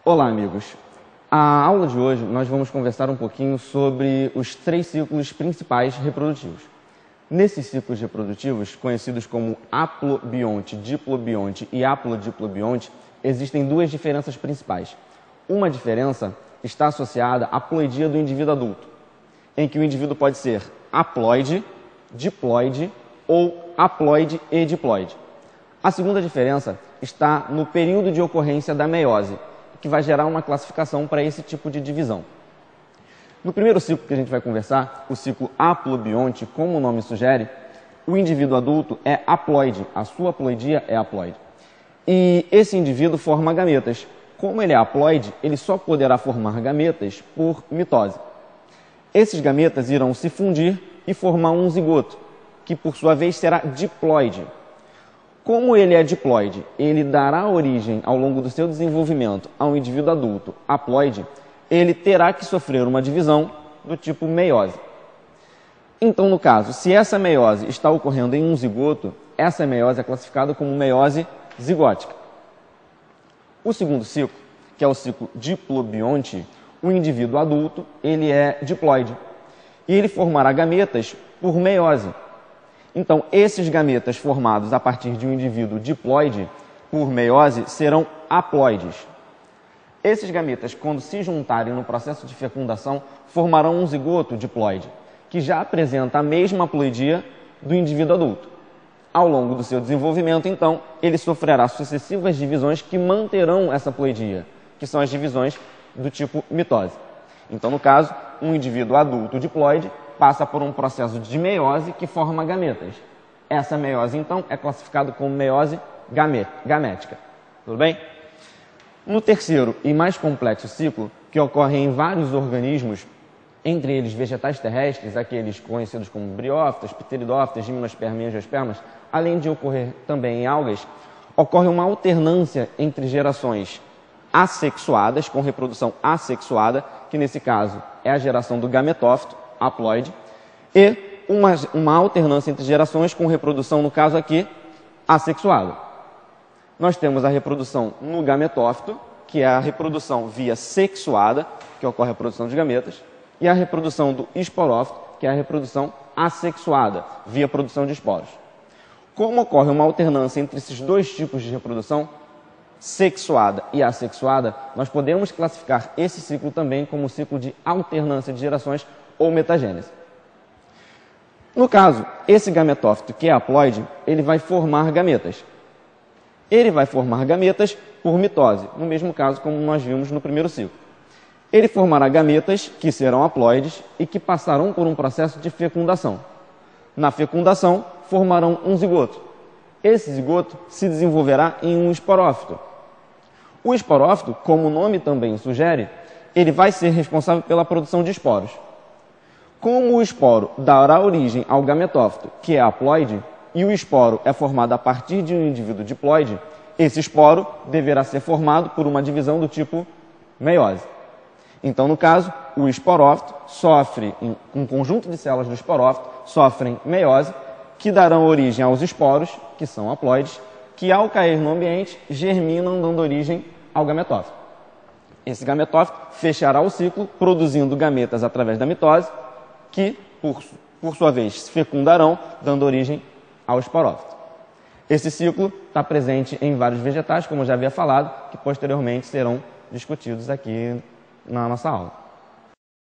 Olá, amigos. A aula de hoje nós vamos conversar um pouquinho sobre os 3 ciclos principais reprodutivos. Nesses ciclos reprodutivos, conhecidos como haplobionte, diplobionte e haplodiplobionte, existem 2 diferenças principais. Uma diferença está associada à ploidia do indivíduo adulto, em que o indivíduo pode ser haploide, diploide ou haploide e diploide. A segunda diferença está no período de ocorrência da meiose, que vai gerar uma classificação para esse tipo de divisão. No primeiro ciclo que a gente vai conversar, o ciclo haplobionte, como o nome sugere, o indivíduo adulto é haploide, a sua haploidia é haploide. E esse indivíduo forma gametas. Como ele é haploide, ele só poderá formar gametas por mitose. Esses gametas irão se fundir e formar um zigoto, que por sua vez será diploide. Como ele é diploide, ele dará origem ao longo do seu desenvolvimento a um indivíduo adulto haploide, ele terá que sofrer uma divisão do tipo meiose. Então, no caso, se essa meiose está ocorrendo em um zigoto, essa meiose é classificada como meiose zigótica. O segundo ciclo, que é o ciclo diplobionte, o indivíduo adulto ele é diploide e ele formará gametas por meiose. Então, esses gametas formados a partir de um indivíduo diploide por meiose serão haploides. Esses gametas, quando se juntarem no processo de fecundação, formarão um zigoto diploide, que já apresenta a mesma haploidia do indivíduo adulto. Ao longo do seu desenvolvimento, então, ele sofrerá sucessivas divisões que manterão essa haploidia, que são as divisões do tipo mitose. Então, no caso, um indivíduo adulto diploide passa por um processo de meiose que forma gametas. Essa meiose, então, é classificada como meiose gamética. Tudo bem? No terceiro e mais complexo ciclo, que ocorre em vários organismos, entre eles vegetais terrestres, aqueles conhecidos como briófitas, pteridófitas, gimnospermas e angiospermas, além de ocorrer também em algas, ocorre uma alternância entre gerações assexuadas, com reprodução assexuada, que nesse caso é a geração do gametófito, haploide, e uma alternância entre gerações com reprodução, no caso aqui, assexuada. Nós temos a reprodução no gametófito, que é a reprodução via sexuada, que ocorre a produção de gametas, e a reprodução do esporófito, que é a reprodução assexuada, via produção de esporos. Como ocorre uma alternância entre esses 2 tipos de reprodução, sexuada e assexuada, nós podemos classificar esse ciclo também como ciclo de alternância de gerações ou metagênese. No caso, esse gametófito, que é haploide, ele vai formar gametas. Ele vai formar gametas por mitose, no mesmo caso como nós vimos no primeiro ciclo. Ele formará gametas que serão haploides e que passarão por um processo de fecundação. Na fecundação, formarão um zigoto. Esse zigoto se desenvolverá em um esporófito. O esporófito, como o nome também sugere, ele vai ser responsável pela produção de esporos. Como o esporo dará origem ao gametófito, que é haploide, e o esporo é formado a partir de um indivíduo diploide, esse esporo deverá ser formado por uma divisão do tipo meiose. Então, no caso, o esporófito sofre, um conjunto de células do esporófito sofrem meiose, que darão origem aos esporos, que são haploides, que ao cair no ambiente germinam, dando origem ao gametófito. Esse gametófito fechará o ciclo, produzindo gametas através da mitose, que, por sua vez, se fecundarão, dando origem ao esporófito. Esse ciclo está presente em vários vegetais, como eu já havia falado, que posteriormente serão discutidos aqui na nossa aula.